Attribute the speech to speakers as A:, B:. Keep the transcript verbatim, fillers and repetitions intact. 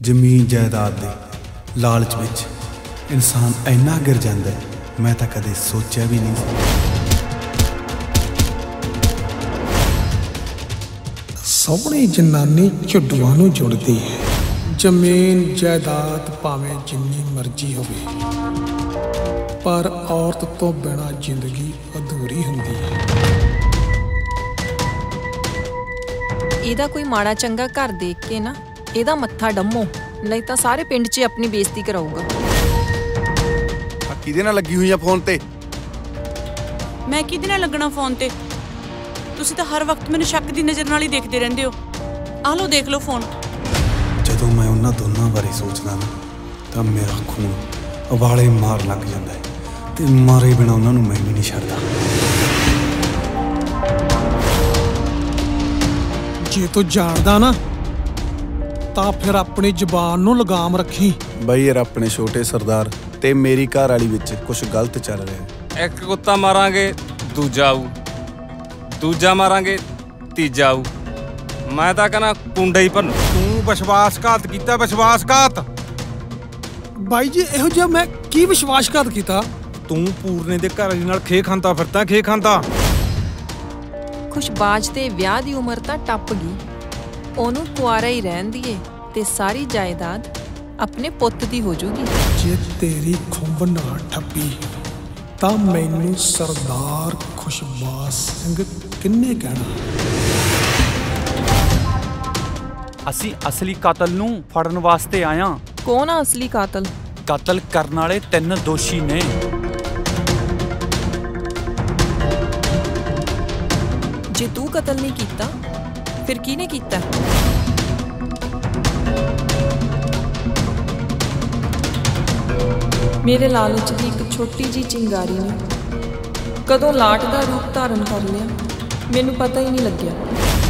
A: ਜ਼ਮੀਨ ਜਾਇਦਾਦ ਦੇ ਲਾਲਚ ਵਿੱਚ ਇਨਸਾਨ ਇੰਨਾ ਗਿਰ ਜਾਂਦਾ ਹੈ, ਮੈਂ ਤਾਂ ਕਦੇ ਸੋਚਿਆ ਵੀ ਨਹੀਂ ਸੀ।
B: ਸੋਹਣੀ ਜਨਾਨੀ ਝੁੱਡੂਆਂ ਨੂੰ ਜੁੜਦੀ ਹੈ। ਜ਼ਮੀਨ ਜਾਇਦਾਦ ਭਾਵੇਂ ਜਿੰਨੀ ਮਰਜ਼ੀ ਹੋਵੇ, ਪਰ ਔਰਤ ਤੋਂ ਬਿਨਾਂ ਜ਼ਿੰਦਗੀ ਅਧੂਰੀ ਹੁੰਦੀ ਹੈ।
C: ਇਹਦਾ ਕੋਈ ਮਾੜਾ ਚੰਗਾ ਘਰ ਦੇਖ ਕੇ ਨਾ ਇਹਦਾ ਮੱਥਾ ਡੰਮੋ, ਨਹੀਂ ਤਾਂ ਸਾਰੇ ਪਿੰਡ 'ਚ ਆਪਣੀ ਬੇਇੱਜ਼ਤੀ ਕਰਾਊਗਾ।
A: ਆ ਕਿਹਦੇ ਨਾਲ ਲੱਗੀ ਹੋਈ ਆ ਫੋਨ ਤੇ?
D: ਮੈਂ ਕਿਹਦੇ ਨਾਲ ਲੱਗਣਾ ਫੋਨ ਤੇ? ਤੁਸੀਂ ਤਾਂ ਹਰ ਵਕਤ ਮੈਨੂੰ ਸ਼ੱਕ ਦੀ ਨਜ਼ਰ ਨਾਲ ਹੀ ਦੇਖਦੇ ਰਹਿੰਦੇ ਹੋ। ਆਹ ਲਓ ਦੇਖ ਲਓ ਫੋਨ।
A: ਜਦੋਂ ਮੈਂ ਉਹਨਾਂ ਦੋਨਾਂ ਬਾਰੇ ਸੋਚਦਾ ਨਾ ਤਾਂ ਮੇਰਾ ਖੂਨ ਉਬਾਲੇ ਮਾਰ ਲੱਗ ਜਾਂਦਾ ਹੈ, ਤੇ ਮਾਰੇ ਬਿਨਾਂ ਉਹਨਾਂ ਨੂੰ ਮੈਂ ਵੀ ਨਹੀਂ ਛੱਡਦਾ।
B: ਜੇ ਤੂੰ ਜਾਣਦਾ ਨਾ ਤਾਂ ਫਿਰ ਆਪਣੀ ਜ਼ੁਬਾਨ ਨੂੰ ਲਗਾਮ ਰੱਖੀ।
A: ਬਈ ਯਾਰ, ਆਪਣੇ ਛੋਟੇ ਸਰਦਾਰ ਤੇ ਮੇਰੀ ਘਰ ਵਾਲੀ ਵਿੱਚ ਕੁਝ ਗਲਤ ਚੱਲ ਰਿਹਾ।
E: ਇੱਕ ਕੁੱਤਾ ਮਾਰਾਂਗੇ ਦੂਜਾ ਆਊ, ਦੂਜਾ ਮਾਰਾਂਗੇ ਤੀਜਾ ਆਊ। ਮੈਂ ਤਾਂ ਕਹਿੰਦਾ ਕੁੰਡਾ ਹੀ ਭੰਨੂ।
F: ਤੂੰ ਵਿਸ਼ਵਾਸਘਾਤ ਕੀਤਾ, ਵਿਸ਼ਵਾਸਘਾਤ।
B: ਬਾਈ ਜੀ, ਇਹੋ ਜਿਹਾ ਮੈਂ ਕੀ ਵਿਸ਼ਵਾਸਘਾਤ ਕੀਤਾ?
F: ਤੂੰ ਪੂਰਨੇ ਦੇ ਘਰ ਵਾਲੀ ਨਾਲ ਖੇ ਖਾਂਦਾ ਫਿਰਦਾ, ਖੇ ਖਾਂਦਾ।
C: ਖੁਸ਼ਬਾਜ ਦੇ ਵਿਆਹ ਦੀ ਉਮਰ ਤਾਂ ਟੱਪ ਗਈ, ਉਹਨੂੰ ਕੁਆਰਾ ਹੀ ਰਹਿਣ ਦੀਏ ਤੇ ਸਾਰੀ ਜਾਇਦਾਦ ਆਪਣੇ ਪੁੱਤ ਦੀ ਹੋ ਜੂਗੀ।
B: ਜੇ ਤੇਰੀ ਖੁੰਬ ਨਾ ਠੱਪੀ ਤਾਂ ਮੈਨੂੰ ਸਰਦਾਰ ਖੁਸ਼ਬਾਜ ਸਿੰਘ ਕਿੰਨੇ ਕਹਿਣਾ?
G: ਅਸੀਂ ਅਸਲੀ ਕਾਤਲ ਨੂੰ ਫੜਨ ਵਾਸਤੇ ਆਇਆ।
C: ਕੌਣ ਆ ਅਸਲੀ ਕਾਤਲ?
G: ਕਤਲ ਕਰਨ ਵਾਲੇ ਤਿੰਨ ਦੋਸ਼ੀ ਨੇ।
C: ਜੇ ਤੂੰ ਕਤਲ ਨਹੀਂ ਕੀਤਾ ਫਿਰ ਕਿਹਨੇ ਕੀਤਾ? ਮੇਰੇ ਲਾਲਚ ਦੀ ਇੱਕ ਛੋਟੀ ਜੀ ਚਿੰਗਾਰੀ ਨੇ ਕਦੋਂ ਲਾਟ ਦਾ ਰੂਪ ਧਾਰਨ ਕਰ ਲਿਆ, ਮੈਨੂੰ ਪਤਾ ਹੀ ਨਹੀਂ ਲੱਗਿਆ।